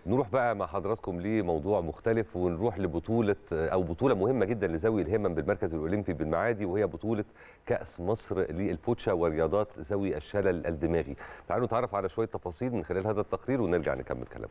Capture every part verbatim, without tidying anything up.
نروح بقى مع حضراتكم لموضوع مختلف ونروح لبطولة أو بطولة مهمة جدا لذوي الهمم بالمركز الأولمبي بالمعادي، وهي بطولة كأس مصر للبوتشا ورياضات ذوي الشلل الدماغي. تعالوا نتعرف على شوية تفاصيل من خلال هذا التقرير ونرجع نكمل كلامنا.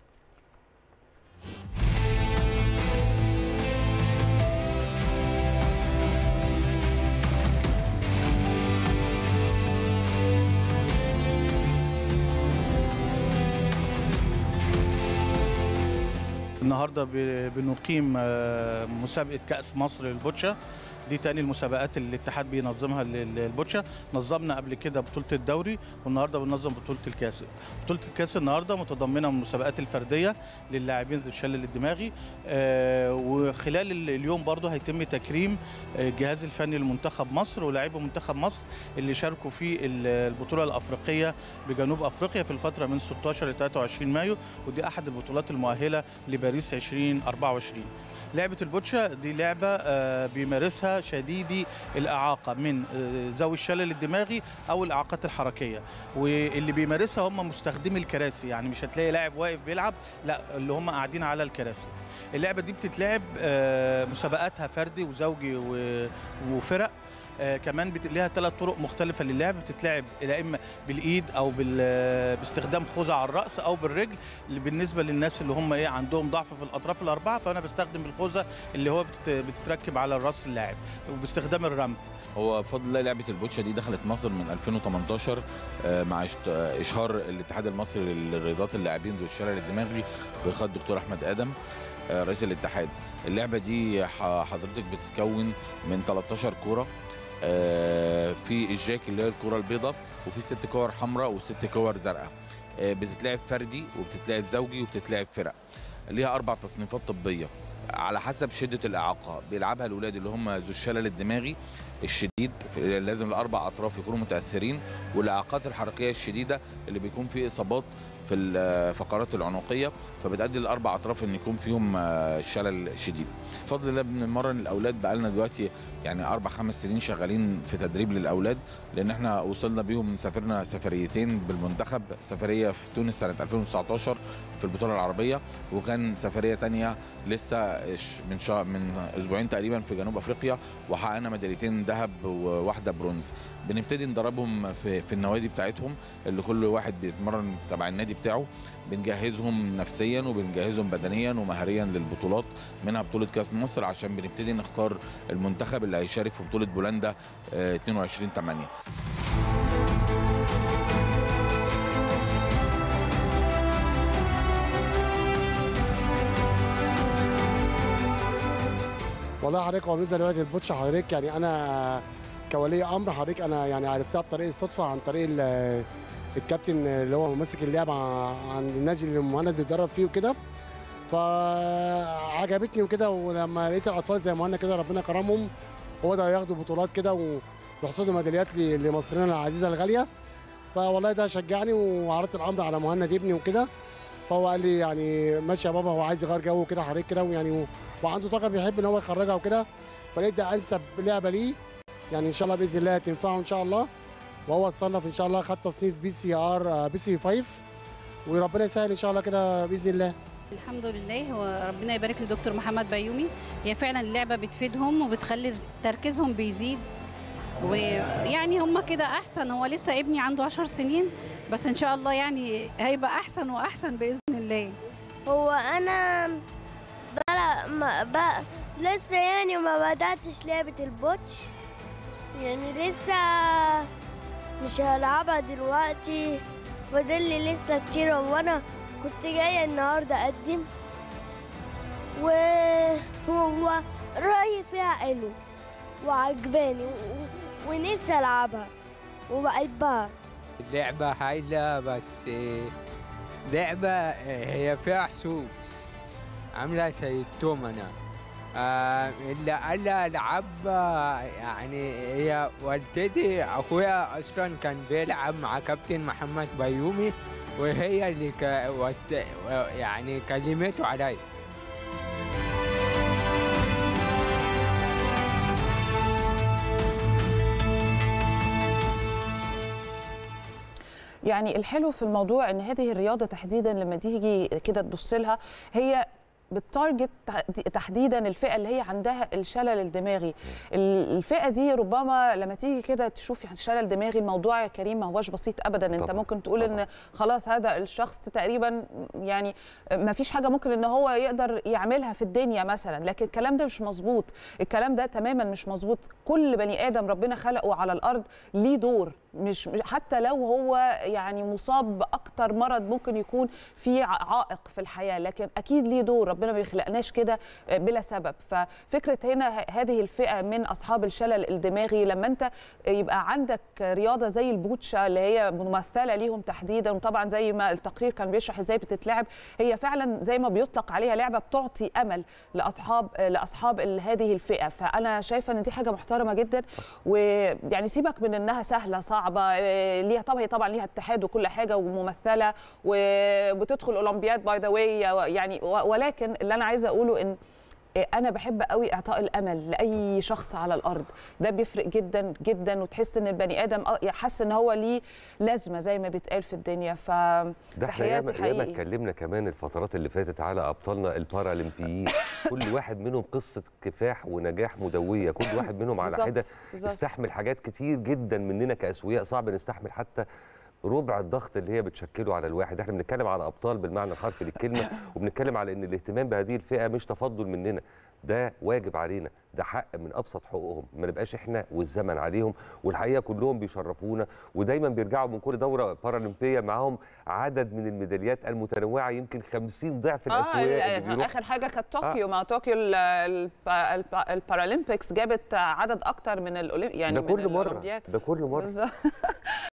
النهارده بنقيم مسابقه كاس مصر للبوتشا. دي تاني المسابقات اللي الاتحاد بينظمها للبوتشا. نظمنا قبل كده بطوله الدوري والنهارده بننظم بطوله الكاس. بطوله الكاس النهارده متضمنه من المسابقات الفرديه للاعبين ذوي الشلل الدماغي، آه وخلال اليوم برضه هيتم تكريم الجهاز الفني لمنتخب مصر ولاعيبه منتخب مصر اللي شاركوا في البطوله الافريقيه بجنوب افريقيا في الفتره من ستة عشر ل ثلاثة وعشرين مايو، ودي احد البطولات المؤهله لباريس ألفين وأربعة وعشرين. لعبة البوتشا دي لعبة بيمارسها شديدي الإعاقة من ذوي الشلل الدماغي أو الإعاقات الحركية، واللي بيمارسها هم مستخدمي الكراسي، يعني مش هتلاقي لاعب واقف بيلعب، لا اللي هم قاعدين على الكراسي. اللعبة دي بتتلعب مسابقاتها فردي وزوجي وفرق. آه كمان ليها ثلاث طرق مختلفه للعب، بتتلعب يا اما بالايد او باستخدام خوذه على الراس او بالرجل. بالنسبه للناس اللي هم ايه عندهم ضعف في الاطراف الاربعه فانا بستخدم الخوذه اللي هو بتتركب على الراس اللاعب وباستخدام الرمل. هو بفضل الله لعبه البوتشا دي دخلت مصر من ألفين وثمانية عشر مع اشهار الاتحاد المصري للرياضات اللاعبين ذوي الشلل الدماغي بقياده الدكتور احمد ادم رئيس الاتحاد. اللعبه دي حضرتك بتتكون من ثلاثة عشر كوره، في الجاك اللي هي الكره البيضاء، وفي ست كور حمراء وست كور زرقاء. بتتلعب فردي وبتتلعب زوجي وبتتلعب فرق. ليها اربع تصنيفات طبيه على حسب شده الاعاقه. بيلعبها الاولاد اللي هم ذو الشلل الدماغي الشديد، لازم الاربع اطراف يكونوا متاثرين، والاعاقات الحركيه الشديده اللي بيكون في اصابات في الفقرات العنقيه، فبتؤدي الاربع اطراف ان يكون فيهم شلل شديد. بفضل الله بنمرن الاولاد بقالنا دلوقتي يعني اربع خمس سنين شغالين في تدريب للاولاد، لان احنا وصلنا بيهم سافرنا سفريتين بالمنتخب، سفريه في تونس سنه ألفين وتسعة عشر في البطوله العربيه، وكان سفريه ثانيه لسه من شهر من اسبوعين تقريبا في جنوب افريقيا، وحققنا ميداليتين ذهب وواحده برونز. بنبتدي ندربهم في, في النوادي بتاعتهم اللي كل واحد بيتمرن تبع النادي بتاعه. بنجهزهم نفسيا وبنجهزهم بدنيا ومهريا للبطولات، منها بطوله كاس مصر، عشان بنبتدي نختار المنتخب اللي هيشارك في بطوله بولندا اثنين وعشرين ثمانية. والله حضرتك هو بالنسبه لوقت البوتشا حضرتك يعني انا كولي امر حضرتك انا يعني عرفتها بطريقه الصدفه عن طريق الكابتن اللي هو ماسك اللعبه عن النادي اللي مهند بيتدرب فيه وكده، فعجبتني وكده. ولما لقيت الاطفال زي مهند كده ربنا كرمهم وبداوا ياخدوا بطولات كده ويحصدوا ميداليات لمصرنا العزيزه الغاليه، فوالله ده شجعني وعرضت الامر على مهند ابني وكده، فهو قال لي يعني ماشي يا بابا، هو عايز يغير جو كده حضرتك كده ويعني وعنده طاقه بيحب ان هو يخرجها وكده، فلقيت ده انسب لعبه ليه يعني ان شاء الله باذن الله تنفعه ان شاء الله. وهو اتصنف ان شاء الله، خد تصنيف بي سي ار بي سي خمسة، وربنا يسهل ان شاء الله كده باذن الله. الحمد لله، هو ربنا يبارك لدكتور محمد بيومي. هي فعلا اللعبه بتفيدهم وبتخلي تركيزهم بيزيد، ويعني هم كده احسن. هو لسه ابني عنده عشر سنين بس ان شاء الله يعني هيبقى احسن واحسن باذن الله. هو انا بقى ما بقى لسه يعني ما بداتش لعبه البوتش، يعني لسه مش هلعبها دلوقتي، فاضلي لسه كتير. وانا كنت جايه النهارده اقدم، وهو رايي فيها حلو وعجباني ونفسي العبها وبحبها. اللعبه هايله، بس لعبه هي فيها حسوس عامله زي التومنه. آه اللي انا العبها يعني هي والدتي، اخويا اصلا كان بيلعب مع كابتن محمد بيومي، وهي اللي ك... يعني كلمته علي. يعني الحلو في الموضوع ان هذه الرياضه تحديدا لما تيجي كده تبص لها هي بالتارجت تحديدا الفئه اللي هي عندها الشلل الدماغي. الفئه دي ربما لما تيجي كده تشوف الشلل الدماغي الموضوع يا كريم ما هوش بسيط ابدا. انت طبعا. ممكن تقول طبعا. ان خلاص هذا الشخص تقريبا يعني ما فيش حاجه ممكن ان هو يقدر يعملها في الدنيا مثلا، لكن الكلام ده مش مظبوط، الكلام ده تماما مش مظبوط. كل بني ادم ربنا خلقه على الارض ليه دور، مش حتى لو هو يعني مصاب باكتر مرض ممكن يكون في عائق في الحياه، لكن اكيد ليه دور، ربنا ما بيخلقناش كده بلا سبب. ففكره هنا هذه الفئه من اصحاب الشلل الدماغي لما انت يبقى عندك رياضه زي البوتشا اللي هي ممثله ليهم تحديدا، وطبعا زي ما التقرير كان بيشرح ازاي بتتلعب، هي فعلا زي ما بيطلق عليها لعبه بتعطي امل لاصحاب لاصحاب هذه الفئه. فانا شايفه ان دي حاجه محترمه جدا، ويعني سيبك من انها سهله صعبه، ليها طبعا هي طبعا ليها اتحاد وكل حاجه وممثله وبتدخل اولمبياد باي ذا واي يعني، ولكن اللي انا عايزه اقوله ان انا بحب قوي اعطاء الامل لاي شخص على الارض، ده بيفرق جدا جدا، وتحس ان البني ادم حاسس ان هو ليه لازمه زي ما بيتقال في الدنيا. ف ده احنا ياما اتكلمنا كمان الفترات اللي فاتت على ابطالنا البارالمبيين كل واحد منهم قصه كفاح ونجاح مدويه، كل واحد منهم على حده استحمل حاجات كتير جدا مننا كاسوياء صعب نستحمل حتى ربع الضغط اللي هي بتشكله على الواحد. احنا بنتكلم على ابطال بالمعنى الحرفي للكلمه، وبنتكلم على ان الاهتمام بهذه الفئه مش تفضل مننا، ده واجب علينا، ده حق من ابسط حقوقهم، ما نبقاش احنا والزمن عليهم. والحقيقه كلهم بيشرفونا ودايما بيرجعوا من كل دوره بارالمبيه معاهم عدد من الميداليات المتنوعه يمكن خمسين ضعف الاسوياء آه اللي بيروح. اخر حاجه كانت طوكيو آه. مع طوكيو البارالمبيكس جابت عدد اكتر من الاولمبياد يعني ده كل مره ده كل مره